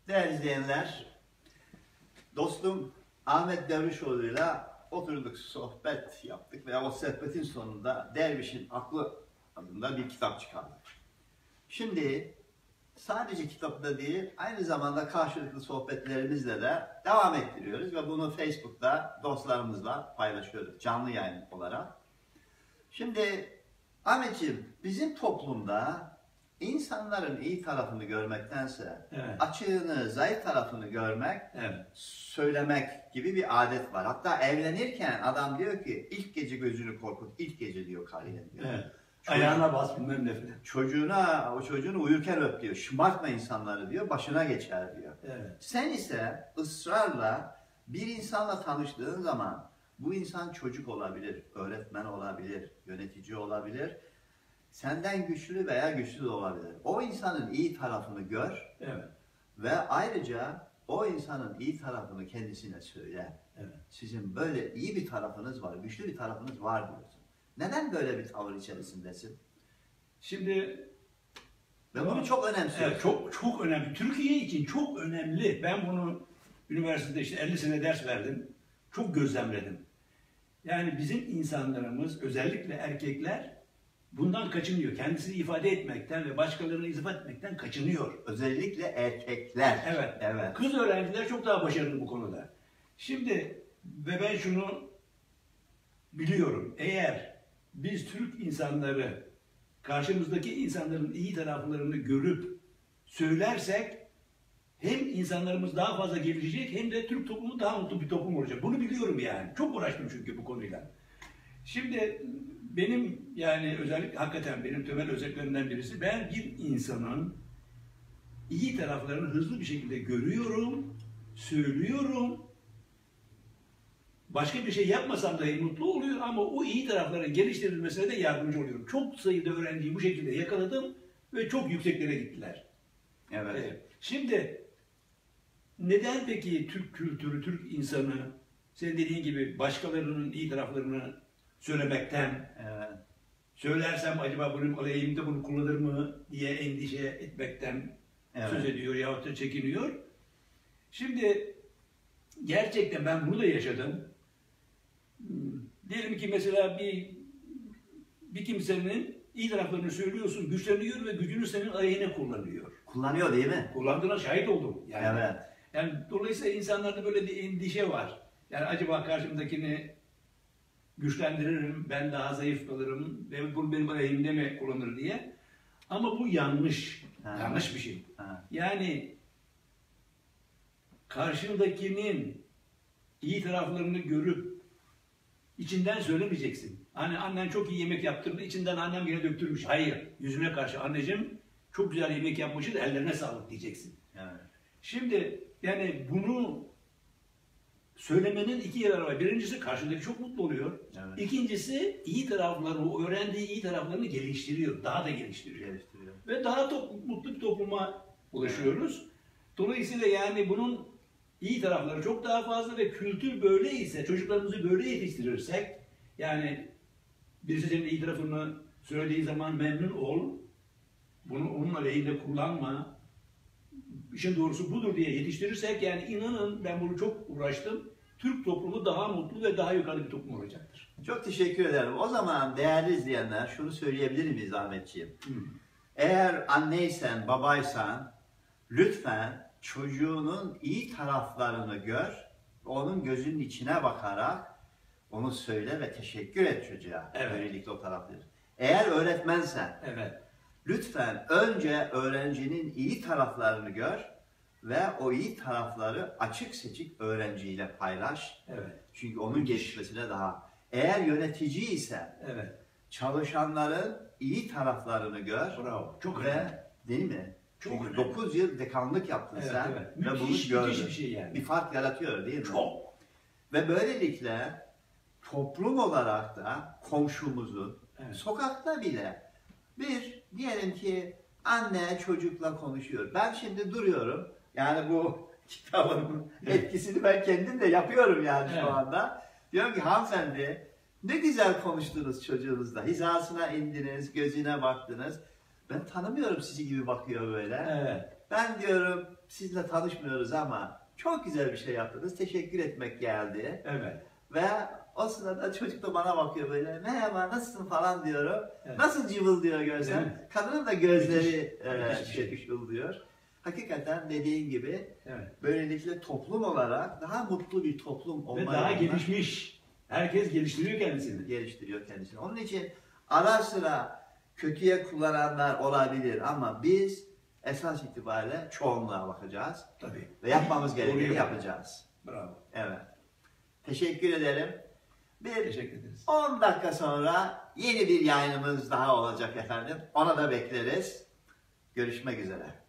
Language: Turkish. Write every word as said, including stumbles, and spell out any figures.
Değerli izleyenler, dostum Ahmet Dervişoğlu'yla oturduk, sohbet yaptık ve o sohbetin sonunda Derviş'in Aklı adında bir kitap çıkardık. Şimdi sadece kitapta değil, aynı zamanda karşılıklı sohbetlerimizle de devam ettiriyoruz ve bunu Facebook'ta dostlarımızla paylaşıyoruz, canlı yayın olarak. Şimdi Ahmetciğim, bizim toplumda İnsanların iyi tarafını görmektense evet. açığını, zayıf tarafını görmek, evet. söylemek gibi bir adet var. Hatta evlenirken adam diyor ki ilk gece gözünü korkut, ilk gece diyor karıya diyor. Evet. Çocuğu, Ayağına bas bilmem ne falan. Çocuğuna, o çocuğunu uyurken öp diyor. Şımartma insanları diyor, başına geçer diyor. Evet. Sen ise ısrarla bir insanla tanıştığın zaman bu insan çocuk olabilir, öğretmen olabilir, yönetici olabilir. Senden güçlü veya güçsüz olabilir. O insanın iyi tarafını gör evet. ve ayrıca o insanın iyi tarafını kendisine söyle. Evet. Sizin böyle iyi bir tarafınız var, güçlü bir tarafınız var diyorsun. Neden böyle bir tavır içerisindesin? Şimdi ve bunu çok önemsiyorum. Evet, çok çok önemli. Türkiye için çok önemli. Ben bunu üniversitede işte elli sene ders verdim. Çok gözlemledim. Yani bizim insanlarımız, özellikle erkekler bundan kaçınıyor. Kendisini ifade etmekten ve başkalarını ifade etmekten kaçınıyor. Özellikle erkekler. Evet. evet. Kız öğrenciler çok daha başarılı bu konuda. Şimdi ve ben şunu biliyorum. Eğer biz Türk insanları karşımızdaki insanların iyi taraflarını görüp söylersek hem insanlarımız daha fazla gelişecek hem de Türk toplumu daha mutlu bir toplum olacak. Bunu biliyorum yani. Çok uğraştım çünkü bu konuyla. Şimdi benim yani özellikle hakikaten benim temel özelliklerinden birisi, ben bir insanın iyi taraflarını hızlı bir şekilde görüyorum, söylüyorum. Başka bir şey yapmasam dahi mutlu oluyor ama o iyi tarafların geliştirilmesine de yardımcı oluyorum. Çok sayıda öğrenciyi bu şekilde yakaladım ve çok yükseklere gittiler. Evet. Evet. Şimdi neden peki Türk kültürü, Türk insanı senin dediğin gibi başkalarının iyi taraflarını söylemekten, evet. söylersem acaba bunun aleyhimde bunu kullanır mı diye endişe etmekten evet. söz ediyor yahut da çekiniyor. Şimdi gerçekten ben bunu da yaşadım. Diyelim ki mesela bir bir kimsenin iyi taraflarını söylüyorsun, güçleniyor ve gücünü senin aleyhine kullanıyor. Kullanıyor değil mi? Kullandığına şahit oldum. Yani. Evet. Yani dolayısıyla insanlarda böyle bir endişe var. Yani acaba karşımdakini güçlendiririm, ben daha zayıf kalırım ve bunu benim aleyhimde mi kullanır diye. Ama bu yanlış. Ha. Yanlış bir şey. Ha. Yani karşındakinin iyi taraflarını görüp içinden söylemeyeceksin. Hani annen çok iyi yemek yaptırdı, içinden annem yine döktürmüş. Hayır. Yüzüne karşı anneciğim çok güzel yemek yapmışsın, ellerine sağlık diyeceksin. Evet. Şimdi yani bunu söylemenin iki yararı var. Birincisi karşındaki çok mutlu oluyor. Evet. İkincisi iyi taraflarını, o öğrendiği iyi taraflarını geliştiriyor. Daha da geliştiriyor. geliştiriyor. Ve daha top, mutlu bir topluma ulaşıyoruz. Evet. Dolayısıyla yani bunun iyi tarafları çok daha fazla ve kültür böyleyse, çocuklarımızı böyle yetiştirirsek, yani birisi senin iyi tarafını söylediği zaman memnun ol, bunu onun aleyhinde kullanma, işin doğrusu budur diye yetiştirirsek, yani inanın ben bunu çok uğraştım, Türk toplumu daha mutlu ve daha yukarı bir toplum olacaktır. Çok teşekkür ederim. O zaman değerli izleyenler şunu söyleyebilir miyiz Ahmetciğim? Hı. Eğer anneysen, babaysan lütfen çocuğunun iyi taraflarını gör, onun gözünün içine bakarak onu söyle ve teşekkür et çocuğa. Evet. Böylelikle o tarafları. Eğer öğretmensen, evet. lütfen önce öğrencinin iyi taraflarını gör ve o iyi tarafları açık seçik öğrenciyle paylaş. Evet. Çünkü onun gelişmesine daha. Eğer yönetici ise evet. çalışanların iyi taraflarını gör. Bravo. Çok ve önemli. Değil mi? Çok Çünkü önemli. dokuz yıl dekanlık yaptın evet, sen evet. ve müthiş, bunu gördün. Müthiş bir şey yani. Bir fark yaratıyor değil mi? Çok. Ve böylelikle toplum olarak da komşumuzu, evet. sokakta bile bir diyelim ki anne çocukla konuşuyor. Ben şimdi duruyorum. Yani bu kitabın etkisini ben kendim de yapıyorum yani evet. şu anda. Diyorum ki hanımefendi ne güzel konuştunuz çocuğunuzla. Hizasına indiniz, gözüne baktınız. ben tanımıyorum sizi gibi bakıyor böyle. Evet. Ben diyorum sizle tanışmıyoruz ama çok güzel bir şey yaptınız. Teşekkür etmek geldi. Evet. Ve o sırada çocuk da bana bakıyor böyle. Merhaba nasılsın falan diyorum. Evet. Nasıl cıvıldıyor gözler. Evet. Kadının da gözleri Müthiş. e, Müthiş bir şey. ışıldıyor. Hakikaten dediğin gibi Evet. böylelikle toplum olarak daha mutlu bir toplum Ve olma daha yolunda gelişmiş. Herkes geliştiriyor kendisini. geliştiriyor kendisini. Onun için ara sıra kötüye kullananlar olabilir ama biz esas itibariyle çoğunluğa bakacağız Tabii. ve yapmamız gerekeni Doğruyu yapacağız. Bravo. Evet. Teşekkür ederim. Bir Teşekkür ederiz. on dakika sonra yeni bir yayınımız daha olacak efendim. Ona da bekleriz. Görüşmek üzere.